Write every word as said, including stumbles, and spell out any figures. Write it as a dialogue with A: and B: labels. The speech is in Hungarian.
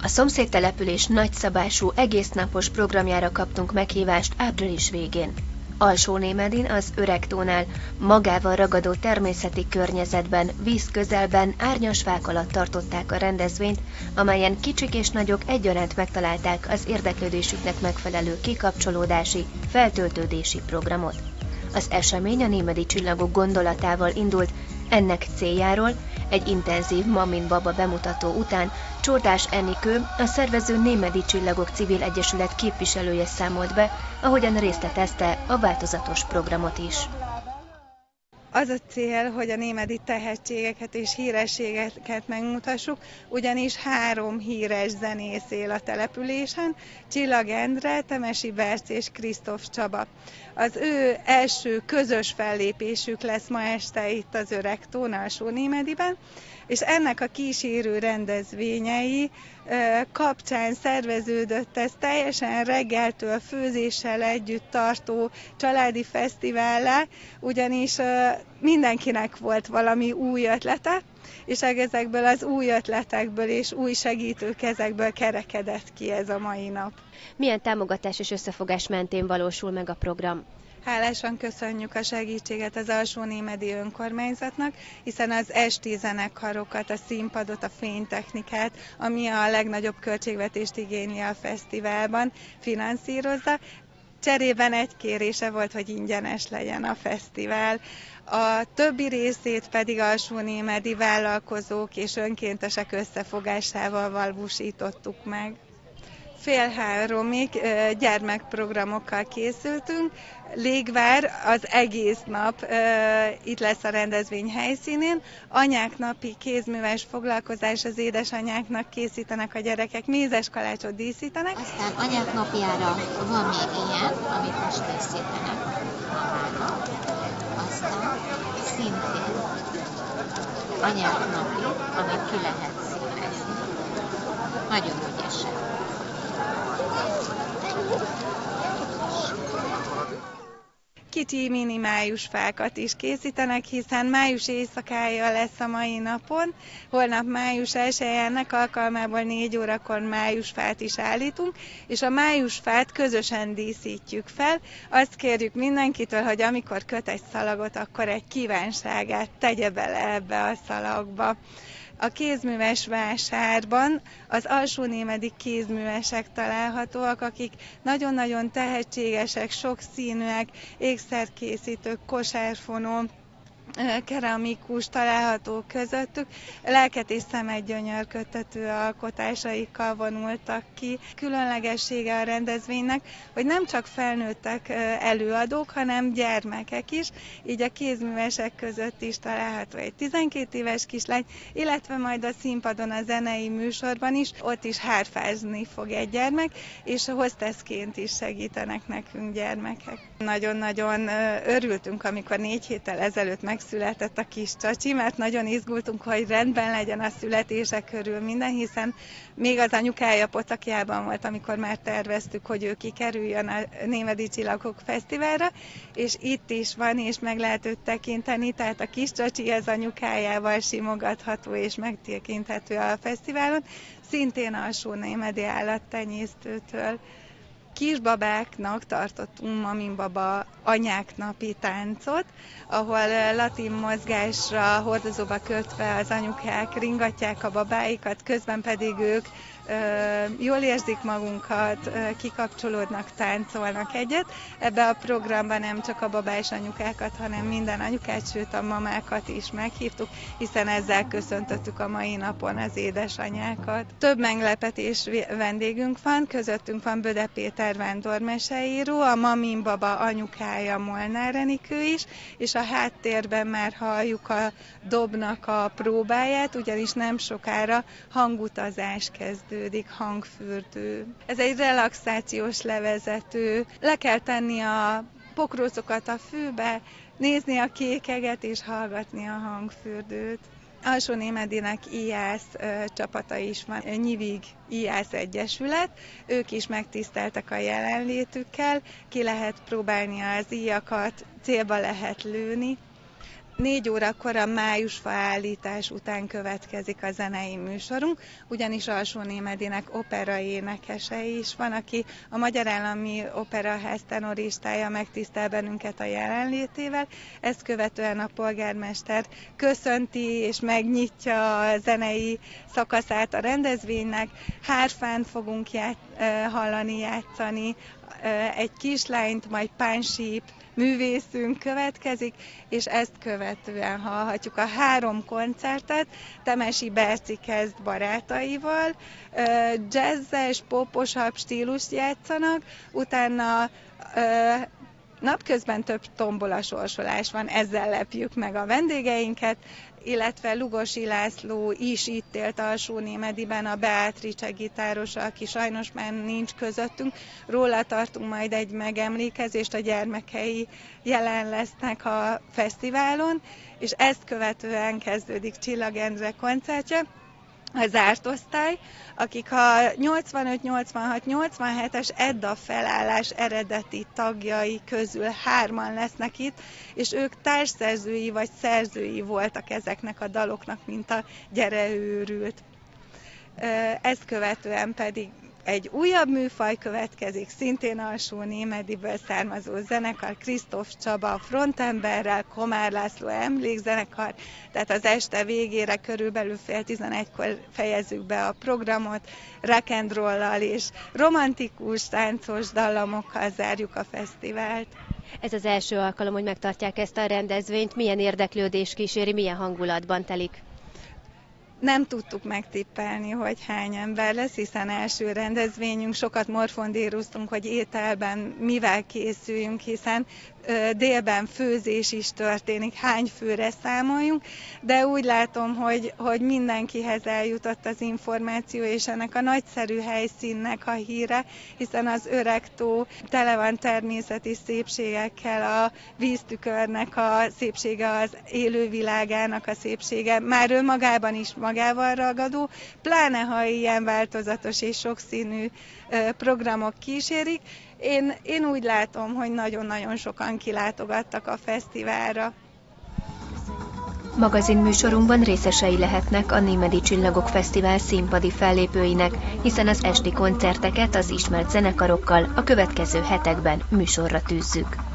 A: A szomszédtelepülés nagyszabású, egésznapos programjára kaptunk meghívást április végén. Alsónémedin, az Öregtónál, magával ragadó természeti környezetben, víz közelben, árnyas fák alatt tartották a rendezvényt, amelyen kicsik és nagyok egyaránt megtalálták az érdeklődésüknek megfelelő kikapcsolódási, feltöltődési programot. Az esemény a Némedi Csillagok gondolatával indult, ennek céljáról egy intenzív Mamin Baba bemutató után Csordás Enikő, a szervező Némedi Csillagok Civil Egyesület képviselője számolt be, ahogyan részletezte a változatos programot is.
B: Az a cél, hogy a némedi tehetségeket és hírességeket megmutassuk, ugyanis három híres zenész él a településen, Csillag Endre, Temesi Berc és Krisztóf Csaba. Az ő első közös fellépésük lesz ma este itt az Öregtón, Alsónémediben, és ennek a kísérő rendezvényei kapcsán szerveződött ez teljesen reggeltől főzéssel együtt tartó családi fesztivállá, ugyanis mindenkinek volt valami új ötlete, és ezekből az új ötletekből és új segítőkezekből kerekedett ki ez a mai nap.
A: Milyen támogatás és összefogás mentén valósul meg a program?
B: Hálásan köszönjük a segítséget az Alsónémedi önkormányzatnak, hiszen az esti zenekarokat, a színpadot, a fénytechnikát, ami a legnagyobb költségvetést igényli a fesztiválban, finanszírozza. Cserében egy kérése volt, hogy ingyenes legyen a fesztivál. A többi részét pedig alsónémedi vállalkozók és önkéntesek összefogásával valósítottuk meg. Fél háromig gyermekprogramokkal készültünk. Légvár az egész nap itt lesz a rendezvény helyszínén. Anyák napi kézműves foglalkozás, az édesanyáknak készítenek a gyerekek, mézes kalácsot díszítenek.
C: Aztán anyák napjára van még ilyen, amit most készítenek magának. Aztán szintén anyák napi, amit ki lehet színezni. Nagyon ügyesen.
B: Kicsi mini májusfákat is készítenek, hiszen május éjszakája lesz a mai napon. Holnap május elsejének alkalmából négy órakor májusfát is állítunk, és a májusfát közösen díszítjük fel. Azt kérjük mindenkitől, hogy amikor köt egy szalagot, akkor egy kívánságát tegye bele ebbe a szalagba. A kézműves vásárban az alsónémedi kézművesek találhatóak, akik nagyon-nagyon tehetségesek, sokszínűek, ékszerkészítők, kosárfonó, keramikus található közöttük, lelket és szemet gyönyörködtető alkotásaikkal vonultak ki. Különlegessége a rendezvénynek, hogy nem csak felnőttek előadók, hanem gyermekek is, így a kézművesek között is található egy tizenkét éves kislány, illetve majd a színpadon a zenei műsorban is, ott is hárfázni fog egy gyermek, és hostessként is segítenek nekünk gyermekek. Nagyon-nagyon örültünk, amikor négy héttel ezelőtt megszületett a kis csacsi, mert nagyon izgultunk, hogy rendben legyen a születése körül minden, hiszen még az anyukája Potakjában volt, amikor már terveztük, hogy ő kikerüljön a Némedi Csillagok Fesztiválra, és itt is van, és meg lehet őt tekinteni, tehát a kis csacsi az anyukájával simogatható és megtekinthető a fesztiválon, szintén alsónémedi állattenyésztőtől. Kisbabáknak tartottunk Mamin Baba anyák napi táncot, ahol latin mozgásra hordozóba kötve az anyukák ringatják a babáikat, közben pedig ők jól érzik magunkat, kikapcsolódnak, táncolnak egyet. Ebbe a programba nem csak a babás anyukákat, hanem minden anyukát, sőt a mamákat is meghívtuk, hiszen ezzel köszöntöttük a mai napon az édesanyákat. Több meglepetés vendégünk van, közöttünk van Böde Péter vándormeseíró, a Mamin Baba anyukája Molnár Enikő is, és a háttérben már halljuk a dobnak a próbáját, ugyanis nem sokára hangutazás kezdődik, hangfürdő. Ez egy relaxációs levezető. Le kell tenni a pokrócokat a fűbe, nézni a kékeget és hallgatni a hangfürdőt. Alsónémedinek íjász csapata is van, Nyivig íjász egyesület, ők is megtiszteltek a jelenlétükkel, ki lehet próbálni az íjakat, célba lehet lőni. Négy órakor a májusfa állítás után következik a zenei műsorunk, ugyanis Alsónémedinek opera énekese is van, aki a Magyar Állami Operaház tenoristája, megtisztel bennünket a jelenlétével. Ezt követően a polgármester köszönti és megnyitja a zenei szakaszát a rendezvénynek. Hárfán fogunk ját, hallani, játszani egy kislányt, majd pánsíp művészünk következik, és ezt követően hallhatjuk a három koncertet. Temesi Berci kezd barátaival, jazzes, poposabb stílust játszanak, utána napközben több tombola sorsolás van, ezzel lepjük meg a vendégeinket, illetve Lugosi László is itt élt Alsónémediben, a Beatrice gitárosa, aki sajnos már nincs közöttünk. Róla tartunk majd egy megemlékezést, a gyermekei jelen lesznek a fesztiválon, és ezt követően kezdődik Csillag Endre koncertje, a zárt osztály, akik a nyolcvanöt nyolcvanhat nyolcvanhetes Edda felállás eredeti tagjai közül hárman lesznek itt, és ők társszerzői vagy szerzői voltak ezeknek a daloknak, mint a Gyere őrült. Ezt követően pedig egy újabb műfaj következik, szintén Alsónémediből származó zenekar, Kristóf Csaba frontemberrel, Komár László emlékzenekar, tehát az este végére körülbelül fél tizenegykor fejezzük be a programot, rock and roll-lal és romantikus, táncos dallamokkal zárjuk a fesztivált.
A: Ez az első alkalom, hogy megtartják ezt a rendezvényt. Milyen érdeklődés kíséri, milyen hangulatban telik?
B: Nem tudtuk megtippelni, hogy hány ember lesz, hiszen első rendezvényünk, sokat morfondíroztunk, hogy ételben mivel készüljünk, hiszen ö, délben főzés is történik, hány főre számoljunk, de úgy látom, hogy, hogy mindenkihez eljutott az információ, és ennek a nagyszerű helyszínnek a híre, hiszen az öreg tó tele van természeti szépségekkel, a víztükörnek a szépsége, az élővilágának a szépsége, már önmagában is magával ragadó, pláne ha ilyen változatos és sokszínű programok kísérik. Én, én úgy látom, hogy nagyon-nagyon sokan kilátogattak a fesztiválra.
A: Magazinműsorunkban részesei lehetnek a Némedi Csillagok Fesztivál színpadi fellépőinek, hiszen az esti koncerteket az ismert zenekarokkal a következő hetekben műsorra tűzzük.